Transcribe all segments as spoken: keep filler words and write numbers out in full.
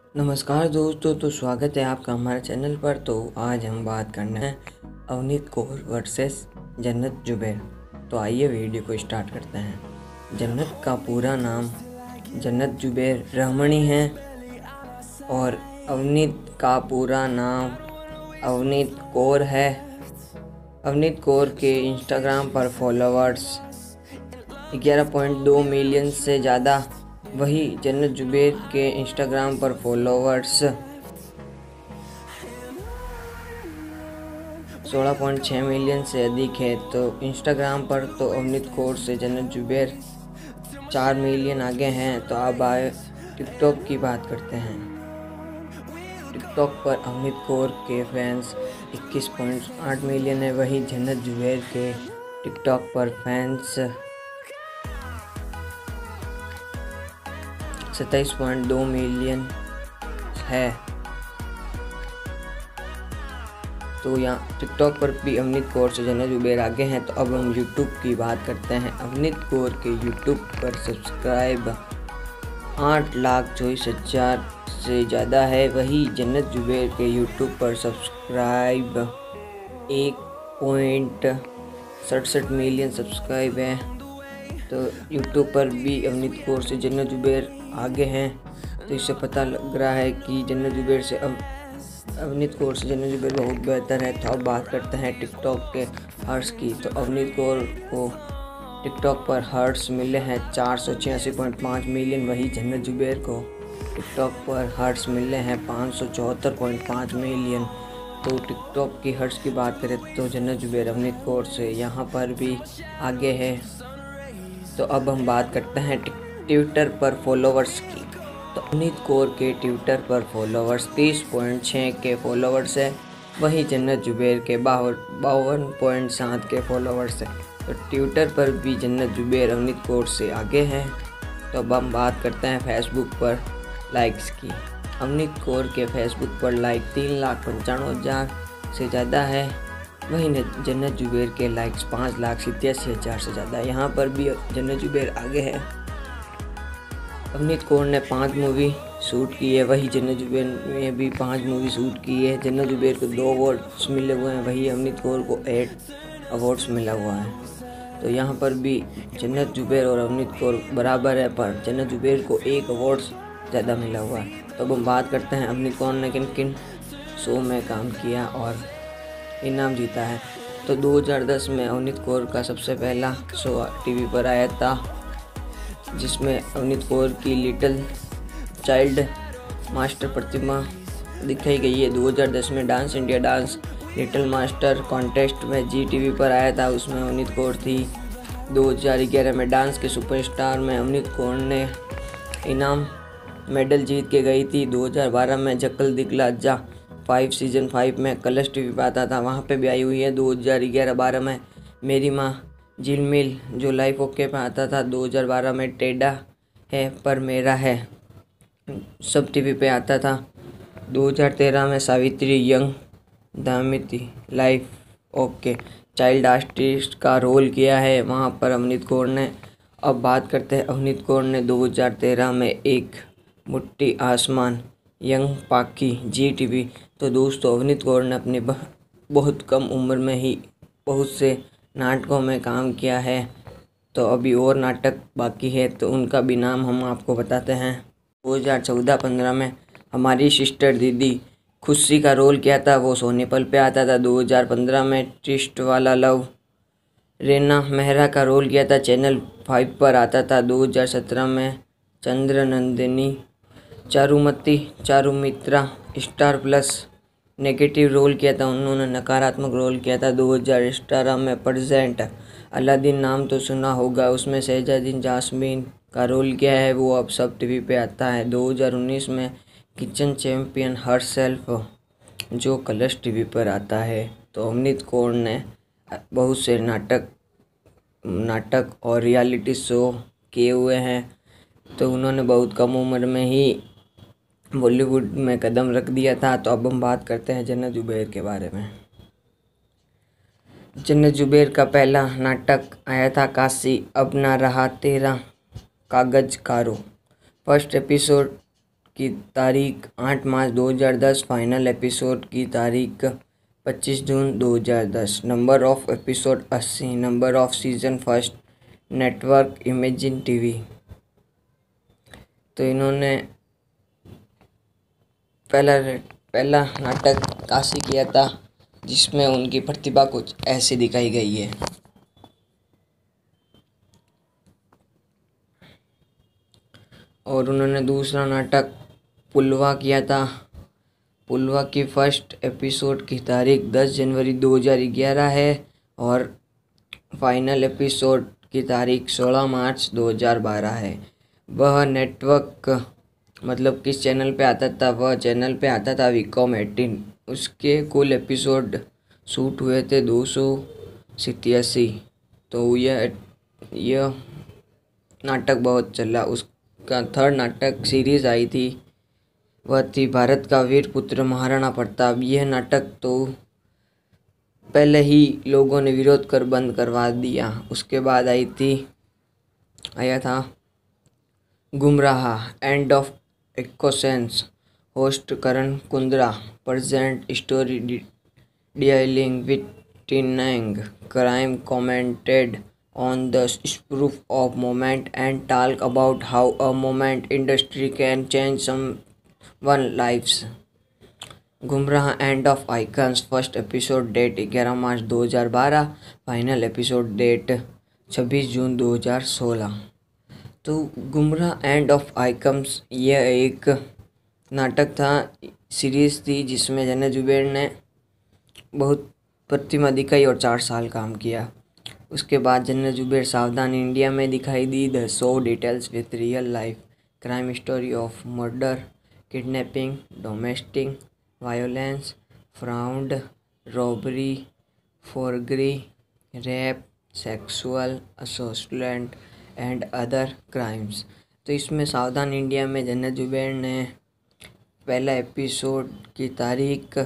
नमस्कार दोस्तों, तो स्वागत है आपका हमारे चैनल पर। तो आज हम बात करना है अवनीत कौर वर्सेस जन्नत जुबैर। तो आइए वीडियो को स्टार्ट करते हैं। जन्नत का पूरा नाम जन्नत जुबैर रहमणी है और अवनीत का पूरा नाम अवनीत कौर है। अवनीत कौर के इंस्टाग्राम पर फॉलोअर्स ग्यारह पॉइंट दो मिलियन से ज़्यादा, वही जन्नत जुबैर के इंस्टाग्राम पर फॉलोअर्स सोलह पॉइंट छह मिलियन से अधिक है। तो इंस्टाग्राम पर तो अवनीत कौर से जन्नत जुबैर चार मिलियन आगे हैं। तो अब आए टिकटॉक की बात करते हैं। टिकटॉक पर अवनीत कौर के फैंस इक्कीस पॉइंट आठ मिलियन है, वही जन्नत जुबैर के टिकटॉक पर फैंस सत्ताईस पॉइंट दो मिलियन है। तो यहाँ टिकटॉक पर भी अवनीत कौर से जन्नत जुबैर आगे हैं। तो अब हम यूट्यूब की बात करते हैं। अवनीत कौर के यूट्यूब पर सब्सक्राइब आठ लाख चौबीस हज़ार से ज़्यादा है, वही जन्नत जुबैर के यूट्यूब पर सब्सक्राइब एक पॉइंट सड़सठ मिलियन सब्सक्राइब है। तो यूट्यूब पर भी अवनीत कौर से जन्नत जुबैर आगे हैं। तो इससे पता लग रहा है कि जन्नत जुबैर से अब अवनीत कौर से जन्नत जुबैर बहुत बेहतर है। तो अब बात करते हैं टिकटॉक के हर्ट्स की। तो अवनीत कौर को टिकटॉक पर हर्ट्स मिले हैं चार सौ छियासी पॉइंट पाँच मिलियन, वही जन्नत जुबैर को टिकटॉक पर हर्ट्स मिले हैं पाँच सौ चौहत्तर पॉइंट पाँच मिलियन। तो टिकटॉक की हर्ट्स की बात करें तो जन्नत जुबैर अवनीत कौर से यहाँ पर भी आगे है। तो अब हम बात करते हैं ट्विटर पर फॉलोवर्स की। तो अवनीत कौर के ट्विटर पर फॉलोवर्स तीस पॉइंट छः के फॉलोवर्स है, वही जन्नत जुबैर के बावन बावन पॉइंट सात के फॉलोवर्स है। तो ट्विटर पर भी जन्नत जुबैर अवनीत कौर से आगे हैं। तो अब हम बात करते हैं फेसबुक पर लाइक्स की। अवनीत कौर के फेसबुक पर लाइक तीन लाख पंचानवे हज़ार से ज़्यादा है, वहीं जन्नत जुबैर के लाइक्स पाँच लाख सतासी हज़ार से ज़्यादा। यहाँ पर भी जन्नत जुबैर आगे है। अवनीत कौर ने पांच मूवी शूट की है, वही जन्नत जुबैर ने भी पांच मूवी शूट की है। जन्नत जुबैर को दो अवार्ड्स मिले हुए हैं, वही अवनीत कौर को एट अवार्ड्स मिला हुआ है। तो यहाँ पर भी जन्नत जुबैर और अवनीत कौर बराबर है, पर जन्नत जुबैर को एक अवार्ड्स ज़्यादा मिला हुआ है। तो अब हम बात करते हैं अवनीत कौर ने किन किन शो में काम किया और इनाम जीता है। तो दो हज़ार दस में अवनीत कौर का सबसे पहला शो टीवी पर आया था, जिसमें अवनीत कौर की लिटिल चाइल्ड मास्टर प्रतिमा दिखाई गई है। दो हज़ार दस में dance India dance little master contest में जी टीवी पर आया था, उसमें अवनीत कौर थी। दो हज़ार ग्यारह में डांस के सुपरस्टार में अवनीत कौर ने इनाम मेडल जीत के गई थी। दो हज़ार बारह में जक्कल दिखला जा फाइव सीजन फाइव में कलर्स टीवी पर आता था, वहाँ पे भी आई हुई है। दो हज़ार ग्यारह बारह में मेरी माँ झिलमिल जो लाइफ ओके पे आता था। दो हज़ार बारह में टेढ़ा है पर मेरा है सब टीवी पे आता था। दो हज़ार तेरह में सावित्री यंग दामिती लाइफ ओके चाइल्ड आर्टिस्ट का रोल किया है, वहाँ पर अवनीत कौर ने। अब बात करते हैं अवनीत कौर ने दो हज़ार तेरह में एक मुट्ठी आसमान यंग पाकी जी टीवी। तो दोस्तों अवनीत कौर ने अपनी बहुत कम उम्र में ही बहुत से नाटकों में काम किया है। तो अभी और नाटक बाकी है, तो उनका भी नाम हम आपको बताते हैं। दो हज़ार चौदह पंद्रह में हमारी सिस्टर दीदी खुशी का रोल किया था, वो सोनीपल पे आता था। दो हज़ार पंद्रह में ट्विस्ट वाला लव रेना मेहरा का रोल किया था, चैनल फाइव पर आता था। दो हज़ार सत्रह में Chandra Nandini Charumati Charumitra Star Plus negative role किया था, उन्होंने नकारात्मक रोल किया था। दो हज़ार अठारह में प्रेजेंट अलादीन नाम तो सुना होगा, उसमें शहजादी जास्मीन का रोल किया है, वो अब सब टीवी पे आता है। दो हज़ार उन्नीस में किचन चैम्पियन हरसेल्फ जो कलर्स टीवी पर आता है। तो अवनीत कौर ने बहुत से नाटक नाटक और रियलिटी शो किए हुए हैं। तो उन्होंने बहुत कम उम्र में ही बॉलीवुड में कदम रख दिया था। तो अब हम बात करते हैं जन्नत जुबैर के बारे में। जन्नत जुबैर का पहला नाटक आया था काशी अब ना रहा तेरा कागज कारो। फर्स्ट एपिसोड की तारीख आठ मार्च दो हज़ार दस, फाइनल एपिसोड की तारीख पच्चीस जून दो हज़ार दस, नंबर ऑफ एपिसोड अस्सी, number of season first, network Imagine TV. तो इन्होंने पहला पहला नाटक काशी किया था, जिसमें उनकी प्रतिभा कुछ ऐसी दिखाई गई है। और उन्होंने दूसरा नाटक पुलवा किया था। पुलवा की फर्स्ट एपिसोड की तारीख दस जनवरी दो हज़ार ग्यारह है और फाइनल एपिसोड की तारीख सोलह मार्च दो हज़ार बारह है। वह नेटवर्क मतलब किस चैनल पे आता था, वह चैनल पे आता था विकॉम अठारह। उसके कुल एपिसोड शूट हुए थे दो सौ सतासी। तो यह यह नाटक बहुत चला। उसका थर्ड नाटक सीरीज आई थी, वह थी भारत का वीर पुत्र महाराणा प्रताप। यह नाटक तो पहले ही लोगों ने विरोध कर बंद करवा दिया। उसके बाद आई थी आया था Gumrah, end of innocence, host Karan Kundra, present story dealing with teenage crime, commented on the spoof of moment and talk about how a moment industry can change someone's lives. Gumrah end of icons, first episode date ग्यारह मार्च दो हज़ार बारह, final episode date छब्बीस जून दो हज़ार सोलह। तो गुमराह एंड ऑफ आइकन्स यह एक नाटक था, सीरीज थी, जिसमें जन्नत जुबैर ने बहुत प्रतिभा दिखाई और चार साल काम किया। उसके बाद जन्नत जुबैर सावधान इंडिया में दिखाई दी। The show details with real life crime story of murder, kidnapping, domestic violence, fraud, robbery, forgery, rape, sexual assault and other crimes. तो इसमें सावधान इंडिया में जन्नत जुबैर ने पहला एपिसोड की तारीख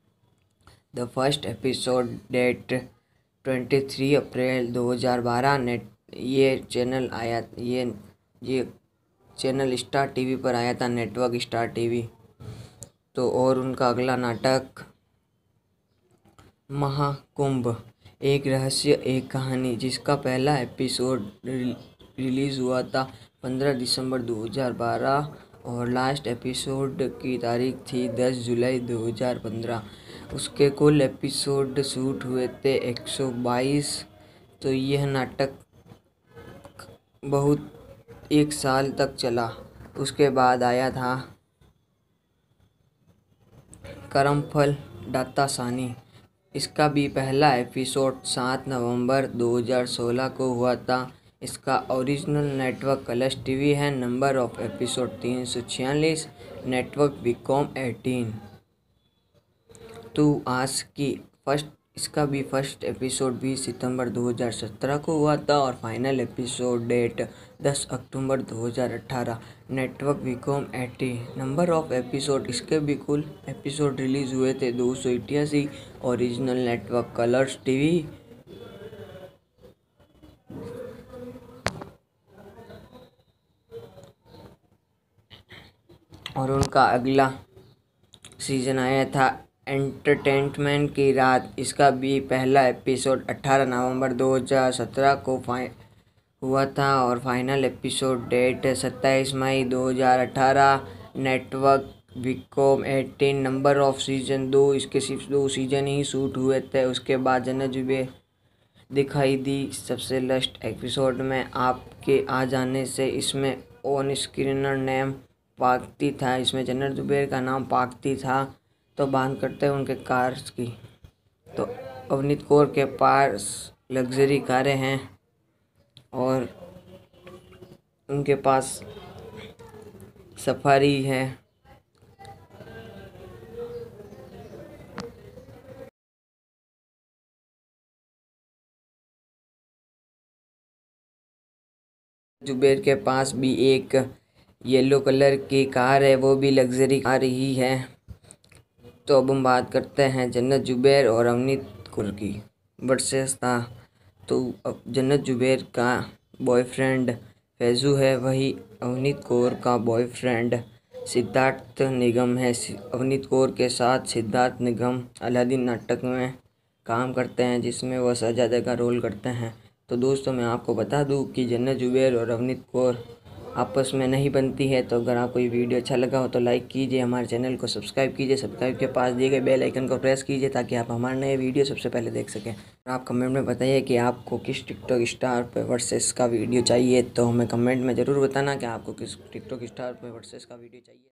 द फर्स्ट एपिसोड डेट तेईस अप्रैल दो हज़ार बारह नेट ये चैनल आया ये ये चैनल स्टार टीवी पर आया था, नेटवर्क स्टार टीवी। तो और उनका अगला नाटक महाकुंभ, एक रहस्य एक कहानी, जिसका पहला एपिसोड रिलीज़ हुआ था पंद्रह दिसंबर दो हज़ार बारह और लास्ट एपिसोड की तारीख थी दस जुलाई दो हज़ार पंद्रह। उसके कुल एपिसोड शूट हुए थे एक सौ बाईस। तो यह नाटक बहुत एक साल तक चला। उसके बाद आया था करमफल दाता सानी। इसका भी पहला एपिसोड सात नवंबर दो हज़ार सोलह को हुआ था। इसका ओरिजिनल नेटवर्क कलर्स टीवी है। नंबर ऑफ एपिसोड तीन सौ छियालीस, नेटवर्क विकॉम अठारह। तो आज की फर्स्ट इसका भी फर्स्ट एपिसोड बीस सितंबर दो हज़ार सत्रह को हुआ था और फाइनल एपिसोड डेट दस अक्टूबर दो हज़ार अठारह, नेटवर्क विकॉम अठारह। नंबर ऑफ एपिसोड इसके भी कुल एपिसोड रिलीज़ हुए थे दो सौ इक्यासी। Original network Colors TV. और उनका अगला सीजन आया था एंटरटेनमेंट की रात। इसका भी पहला एपिसोड अठारह नवंबर दो हज़ार सत्रह को फाइ हुआ था और फाइनल एपिसोड डेट सत्ताईस मई दो हज़ार अठारह, नेटवर्क विकॉम अठारह। नंबर ऑफ सीजन दो, इसके सिर्फ दो सीजन ही शूट हुए थे। उसके बाद जन्नत जुबैर दिखाई दी सबसे लास्ट एपिसोड में आपके आ जाने से। इसमें ऑन स्क्रीनर नेम पाकती था, इसमें जन्नत जुबैर का नाम पाकती था। तो बात करते हैं उनके कार्स की। तो अवनीत कौर के पास लग्जरी कारें हैं और उनके पास सफारी है। जुबैर के पास भी एक येलो कलर की कार है, वो भी लग्जरी कार ही है। तो अब हम बात करते हैं जन्नत जुबैर और अवनीत कौर की वर्सेस था। तो अब जन्नत जुबैर का बॉयफ्रेंड फैजू है, वही अवनीत कौर का बॉयफ्रेंड सिद्धार्थ निगम है। अवनीत कौर के साथ सिद्धार्थ निगम अलादीन नाटक में काम करते हैं जिसमें वह शहजादे का रोल करते हैं। तो दोस्तों मैं आपको बता दूं कि जन्नत जुबैर और अवनीत कौर आपस में नहीं बनती है। तो अगर आपको ये वीडियो अच्छा लगा हो तो लाइक कीजिए, हमारे चैनल को सब्सक्राइब कीजिए, सब्सक्राइब के पास दिए गए बेल आइकन को प्रेस कीजिए ताकि आप हमारे नए वीडियो सबसे पहले देख सकें। और आप कमेंट में बताइए कि आपको किस टिकटॉक स्टार पे वर्सेस का वीडियो चाहिए। तो हमें कमेंट में ज़रूर बताना कि आपको किस टिकटॉक स्टार पे वर्सेस का वीडियो चाहिए।